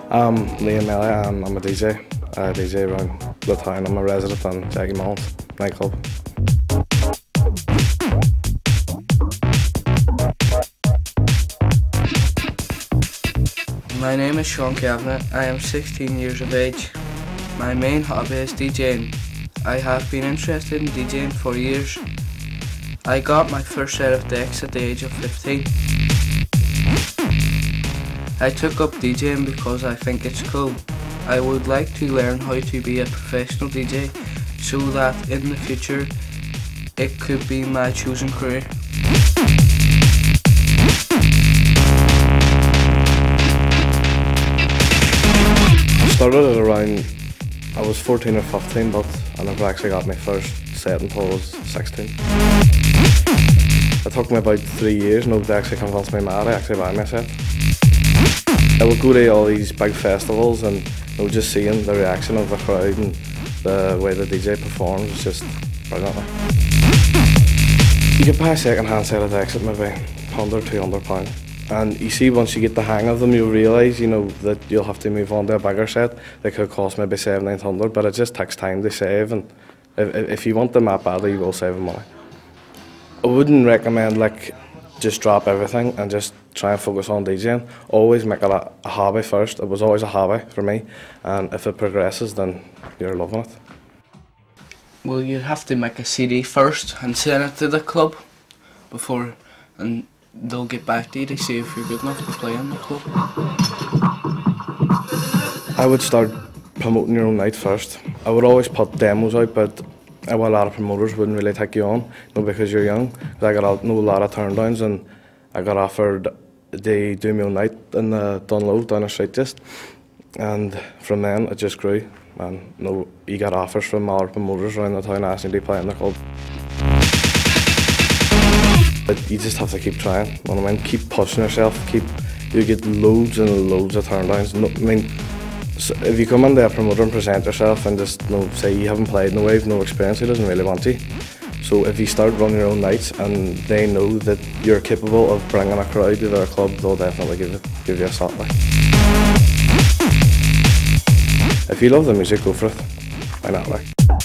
I'm Liam Melly and I'm a DJ. I DJ around the town. I'm a resident on Jackie Mullins nightclub. My name is Sean Kavanagh. I am 16 years of age. My main hobby is DJing. I have been interested in DJing for years. I got my first set of decks at the age of 15. I took up DJing because I think it's cool. I would like to learn how to be a professional DJ so that in the future it could be my chosen career. I started at around, I was 14 or 15, but I never actually got my first set until I was 16. It took me about 3 years now to actually convince my mad to actually buy my set. I would go to all these big festivals and just seeing the reaction of the crowd and the way the DJ performs was just brilliant. You could buy a second-hand set of decks at maybe £100, £200. And you see, once you get the hang of them, you'll realise, that you'll have to move on to a bigger set that could cost maybe £700-800, but it just takes time to save, and if you want them that badly, you will save them money. I wouldn't recommend just drop everything and just try and focus on DJing. Always make it a hobby first. It was always a hobby for me, and if it progresses, then you're loving it. Well, you have to make a CD first and send it to the club before, and they'll get back to you to see if you're good enough to play in the club. I would start promoting your own night first. I would always put demos out, but a lot of promoters wouldn't really take you on, because you're young. I got a lot of turndowns, and I got offered to do my own night in the Dunlow down the street just, and from then it just grew. And you got offers from other promoters around the town asking to play in the club. But you just have to keep trying. Keep pushing yourself. You get loads and loads of turndowns. So if you come in there, a promoter, and present yourself and just say you haven't played in a wave, no experience, he doesn't really want you. So if you start running your own nights and they know that you're capable of bringing a crowd to their club, they'll definitely give you a shot. If you love the music, go for it. Why not?